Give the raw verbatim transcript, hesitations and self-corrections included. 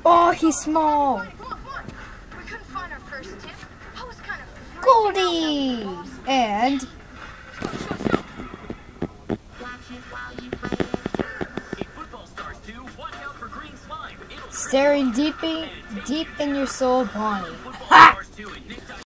Oh, he's small. Goldie! And staring deep in, deep in your soul, Bonnie. Ha!